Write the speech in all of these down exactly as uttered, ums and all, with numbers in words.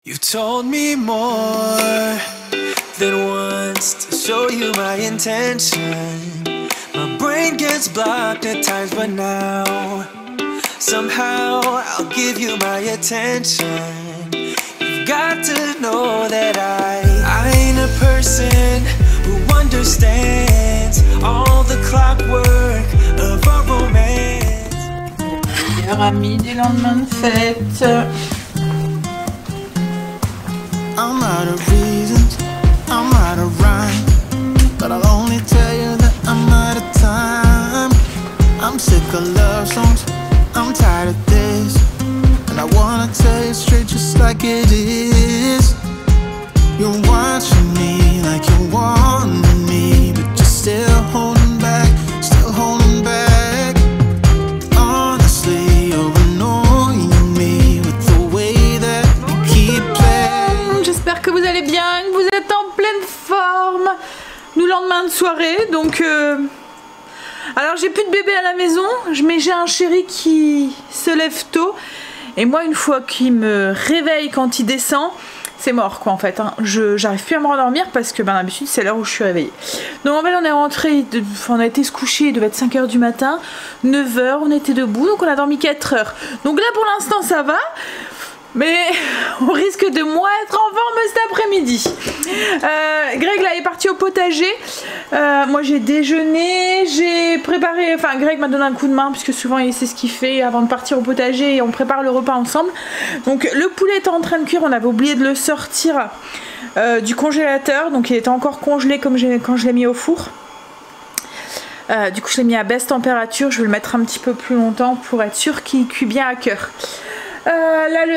You told me more than once to show you my intention. My brain gets blocked at times, but now somehow I'll give you my attention. You've got to know that I I ain't a person who understands all the clockwork of a romance. Meilleur ami du lendemain de fête. I'm out of reasons, I'm out of rhyme, but I'll only tell you that I'm out of time. I'm sick of love songs, I'm tired of this, and I wanna tell you straight just like it is. You're watching me like you want me, but you're still holding back, still holding back. Honestly, you're annoying me with the way that you keep playing. J'espère que vous allez bien, que vous êtes en pleine forme. Nous lendemain de soirée, donc euh... alors j'ai plus de bébé à la maison, mais j'ai un chéri qui se lève tôt. Et moi, une fois qu'il me réveille quand il descend, c'est mort quoi en fait, hein. Je j'arrive plus à me rendormir parce que ben, d'habitude c'est l'heure où je suis réveillée. Donc en fait on est rentré, de, on a été se coucher, il devait être cinq heures du matin, neuf heures, on était debout, donc on a dormi quatre heures. Donc là pour l'instant ça va, mais on risque de moins être en forme cet après-midi. Euh, Greg là est parti au potager, euh, moi j'ai déjeuné, j'ai préparé, enfin Greg m'a donné un coup de main puisque souvent il sait ce qu'il fait avant de partir au potager et on prépare le repas ensemble. Donc le poulet était en train de cuire, on avait oublié de le sortir euh, du congélateur, donc il était encore congelé comme quand je l'ai mis au four. Euh, du coup je l'ai mis à basse température, je vais le mettre un petit peu plus longtemps pour être sûr qu'il cuit bien à cœur. Euh, là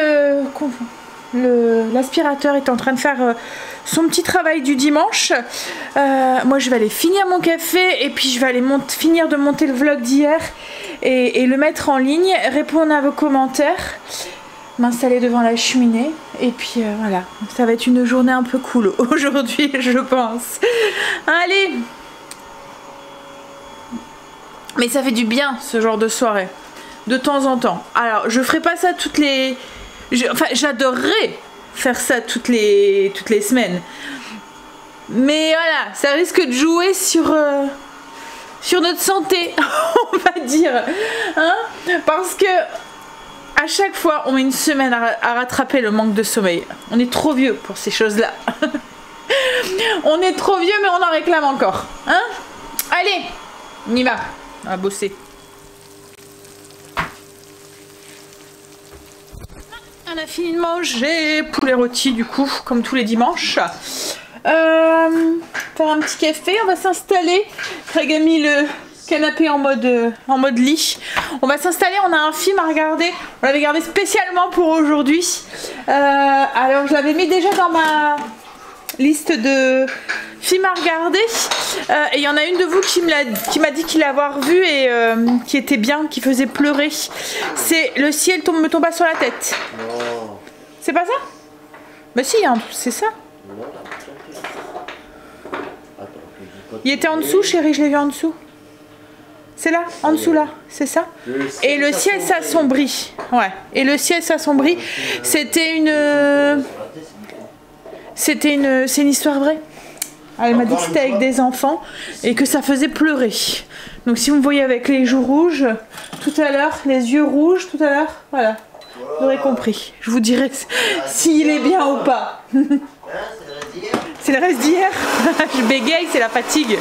le l'aspirateur est en train de faire euh, son petit travail du dimanche. Euh, moi je vais aller finir mon café et puis je vais aller finir de monter le vlog d'hier et, et le mettre en ligne, répondre à vos commentaires, m'installer devant la cheminée et puis euh, voilà, ça va être une journée un peu cool aujourd'hui je pense. Allez, mais ça fait du bien ce genre de soirée de temps en temps. Alors je ferai pas ça toutes les je... enfin j'adorerais faire ça toutes les toutes les semaines, mais voilà, ça risque de jouer sur euh... sur notre santé on va dire, hein, parce que à chaque fois on met une semaine à, à rattraper le manque de sommeil. On est trop vieux pour ces choses là. On est trop vieux mais on en réclame encore, hein. Allez, on y va, on va bosser. On a fini de manger, poulet rôti du coup, comme tous les dimanches. Euh, faire un petit café, on va s'installer. Craig a mis le canapé en mode, euh, en mode lit. On va s'installer, on a un film à regarder. On l'avait gardé spécialement pour aujourd'hui. Euh, alors je l'avais mis déjà dans ma liste de films à regarder. Euh, et il y en a une de vous qui m'a dit qu'il l'avoir vu et euh, qui était bien, qui faisait pleurer. C'est Le ciel tombe, me tombe pas sur la tête. C'est pas ça? Bah si, hein, c'est ça. Il était en dessous, chérie, je l'ai vu en dessous. C'est là, en dessous là, c'est ça. Et le ciel s'assombrit. Ouais. Et le ciel s'assombrit. C'était une... C'était une... C'est une histoire vraie. Elle m'a dit que c'était avec des enfants et que ça faisait pleurer. Donc si vous me voyez avec les joues rouges tout à l'heure, les yeux rouges tout à l'heure, voilà, vous aurez compris. Je vous dirai s'il est bien ou pas. C'est le reste d'hier. Je bégaye, c'est la fatigue.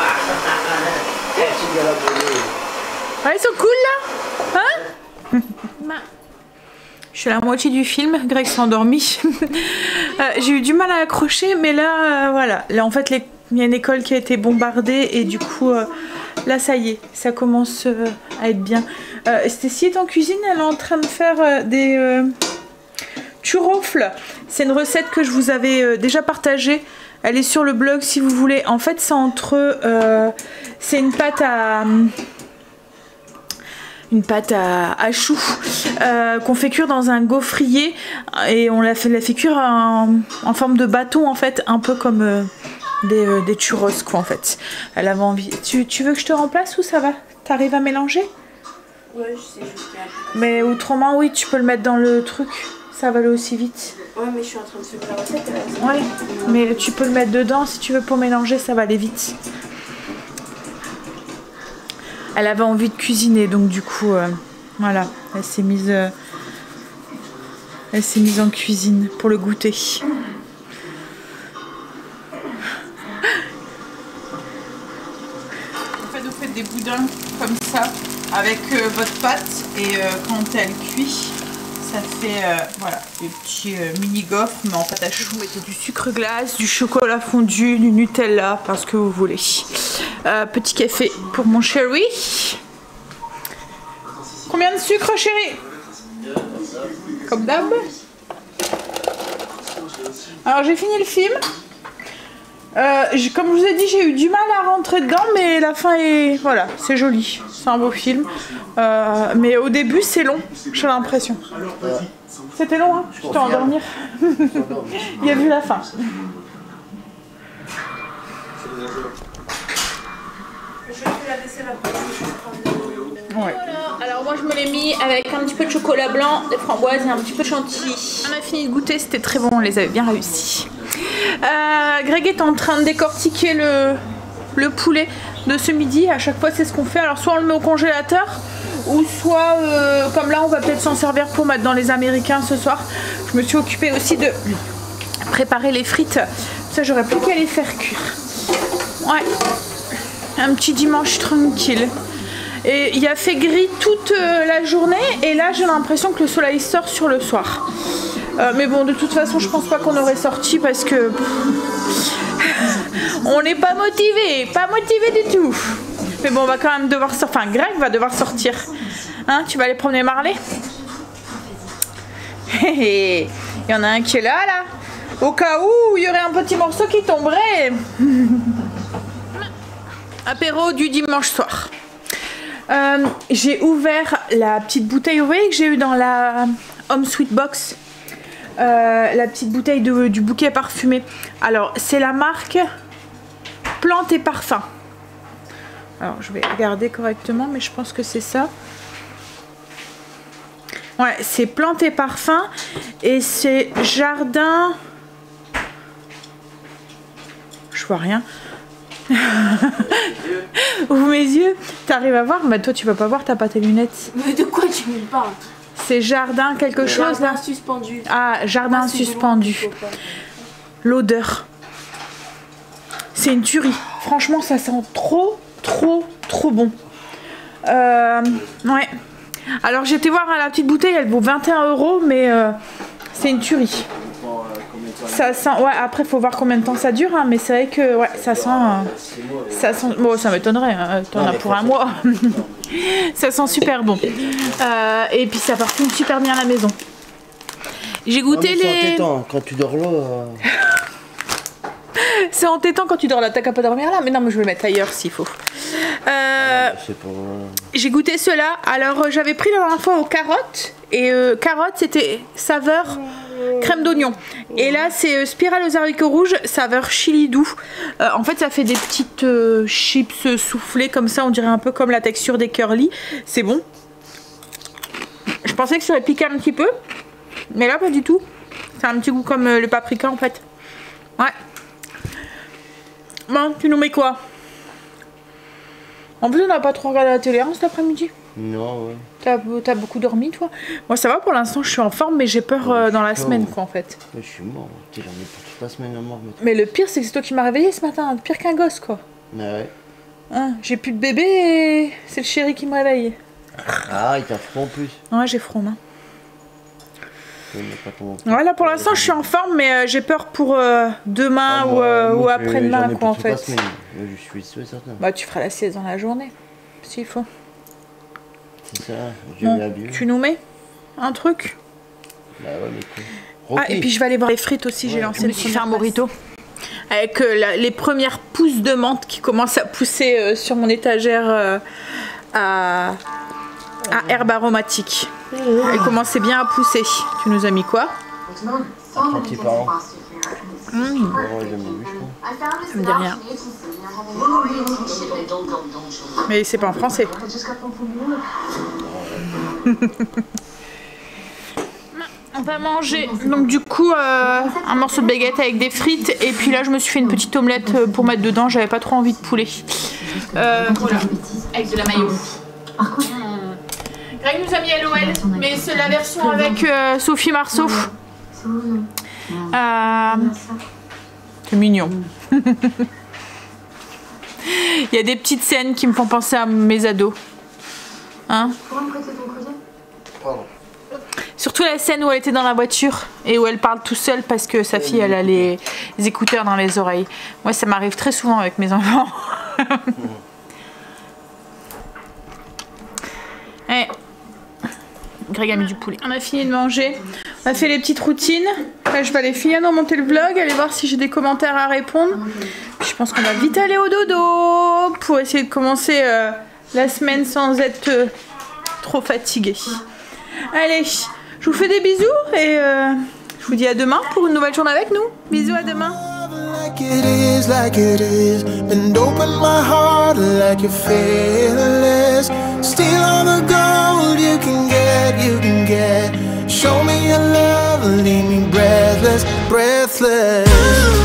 Ah, ils sont cool là, hein? Je suis à la moitié du film, Greg s'est endormi. euh, J'ai eu du mal à accrocher, mais là, euh, voilà. Là, en fait, les... il y a une école qui a été bombardée et du coup, euh, là, ça y est, ça commence euh, à être bien. Euh, Stécie est en cuisine, elle est en train de faire euh, des euh, churrofles. C'est une recette que je vous avais euh, déjà partagée. Elle est sur le blog si vous voulez. En fait, c'est entre... Euh, c'est une pâte à... une pâte à, à choux euh, qu'on fait cuire dans un gaufrier et on la fait, la fait cuire en, en forme de bâton en fait, un peu comme euh, des, euh, des churros quoi en fait. Elle avait envie. Tu, tu veux que je te remplace ou ça va? T'arrives à mélanger? Ouais, je sais juste qu'il y a un peu. Mais autrement oui, tu peux le mettre dans le truc. ça va aller aussi vite. Ouais, mais je suis en train de suivre la recette. Ouais, mais tu peux le mettre dedans si tu veux pour mélanger, ça va aller vite. Elle avait envie de cuisiner, donc du coup, euh, voilà, elle s'est mise, euh, elle s'est mise en cuisine pour le goûter. En fait, vous faites des boudins comme ça avec euh, votre pâte et euh, quand elle cuit, ça fait euh, voilà, des petits euh, mini gaufres mais en pâte à choux. Vous mettez du sucre glace, du chocolat fondu, du Nutella, parce que vous voulez. Euh, petit café pour mon chéri. Combien de sucre, chéri? Comme d'hab. Alors j'ai fini le film. Euh, comme je vous ai dit, j'ai eu du mal à rentrer dedans, mais la fin est... Voilà, c'est joli. C'est un beau film. Euh, mais au début, c'est long, j'ai l'impression. C'était long, hein? Je t'ai endormir. Il a vu la fin. Je fais la vaisselle après. Ouais. Voilà. Alors moi je me l'ai mis avec un petit peu de chocolat blanc, des framboises et un petit peu de chantilly. On a fini de goûter, c'était très bon, on les avait bien réussi. Euh, Greg est en train de décortiquer le, le poulet de ce midi. À chaque fois c'est ce qu'on fait. Alors soit on le met au congélateur, ou soit euh, comme là on va peut-être s'en servir pour mettre dans les américains ce soir. Je me suis occupée aussi de préparer les frites. Ça j'aurais plus qu'à les faire cuire. Ouais. Un petit dimanche tranquille. Et il a fait gris toute euh, la journée et là j'ai l'impression que le soleil sort sur le soir. Euh, mais bon, de toute façon je pense pas qu'on aurait sorti parce que on n'est pas motivé, pas motivé du tout. Mais bon, on va quand même devoir sortir. Enfin, Greg va devoir sortir. Hein, tu vas aller promener Marley? Il y en a un qui est là, là. Au cas où il y aurait un petit morceau qui tomberait. Apéro du dimanche soir. Euh, j'ai ouvert la petite bouteille, vous voyez que j'ai eu dans la Home Sweet Box, euh, la petite bouteille de, du bouquet parfumé. Alors c'est la marque Plantes et Parfums. Alors je vais regarder correctement, mais je pense que c'est ça. Ouais, c'est Plantes et Parfums et c'est Jardin. Je vois rien. Ouvre mes yeux, t'arrives à voir? Mais toi tu vas pas voir, t'as pas tes lunettes. Mais de quoi tu me parles? C'est jardin quelque chose Jardin là. suspendu. Ah, jardin Moi, suspendu. L'odeur. C'est une tuerie. Franchement ça sent trop trop trop bon. Euh, ouais. Alors j'ai été voir à la petite bouteille, elle vaut vingt et un euros, mais euh, c'est une tuerie. Ça sent, ouais, après faut voir combien de temps ça dure, hein, mais c'est vrai que ouais, ça sent, euh, ça sent, bon ça m'étonnerait, hein, t'en as pour un mois. Ça sent super bon. Euh, et puis ça parfume super bien la maison. J'ai goûté non, les... C'est entêtant, quand tu dors là... Euh... C'est entêtant quand tu dors là, t'as qu'à pas dormir là, mais non mais je vais le mettre ailleurs s'il faut. Euh, pas... J'ai goûté cela, alors euh, j'avais pris la dernière fois aux carottes, et euh, carottes c'était saveur crème d'oignon. Et là c'est euh, spirale aux haricots rouges, saveur chili doux. Euh, en fait ça fait des petites euh, chips soufflées comme ça, on dirait un peu comme la texture des curly. C'est bon. Je pensais que ça aurait piqué un petit peu, mais là pas du tout. C'est un petit goût comme euh, le paprika en fait. Ouais. Bon, tu nous mets quoi? En plus on n'a pas trop regardé la télé hein, cet après-midi. Non, ouais. T'as t'as beaucoup dormi toi? Moi ça va pour l'instant, je suis en forme, mais j'ai peur euh, dans la semaine quoi en fait. Ouais, je suis mort, j'en ai pour toute la semaine à mort. Mais le pire c'est que c'est toi qui m'as réveillé ce matin, pire qu'un gosse quoi. Ah ouais. Hein, j'ai plus de bébé et c'est le chéri qui me réveille. Ah, il t'a froid en plus. Ouais, j'ai froid main. Ouais, là pour l'instant je suis en forme, mais euh, j'ai peur pour euh, demain ah, ou, euh, ou après-demain quoi en fait. Je suis sûr et certain. Bah tu feras la sieste dans la journée, s'il faut. C'est ça, je bon, vais bien. Tu nous mets un truc? Bah ouais, mais quoi. Ah, et puis je vais aller voir les frites aussi, ouais, j'ai lancé. Je me suis fait un morito. Avec euh, la, les premières pousses de menthe qui commencent à pousser euh, sur mon étagère euh, à, à herbe aromatique. Elle commençait bien à pousser. Tu nous as mis quoi? Un petit parent. Mmh. Ouais, j'ai jamais vu, je crois. Ça me dit rien. Mais c'est pas en français. On va manger donc du coup euh, un morceau de baguette avec des frites et puis là je me suis fait une petite omelette pour mettre dedans, j'avais pas trop envie de poulet. Euh, voilà, avec de la mayo. Greg nous a mis L O L, mais c'est la version avec euh, Sophie Marceau. Euh, c'est mignon. Il y a des petites scènes qui me font penser à mes ados. Hein? Pardon. Surtout la scène où elle était dans la voiture et où elle parle tout seule parce que sa fille elle a les, les écouteurs dans les oreilles. Moi ça m'arrive très souvent avec mes enfants. Et Greg a mis du poulet. On a fini de manger. On a fait les petites routines. Là, je vais aller finir de monter le vlog, aller voir si j'ai des commentaires à répondre. Puis je pense qu'on va vite aller au dodo pour essayer de commencer euh, la semaine sans être euh, trop fatiguée. Allez, je vous fais des bisous et euh, je vous dis à demain pour une nouvelle journée avec nous. Bisous, à demain. Like it is, like it is, and open my heart like you're fearless. Steal all the gold you can get, you can get. Show me your love, leave me breathless, breathless.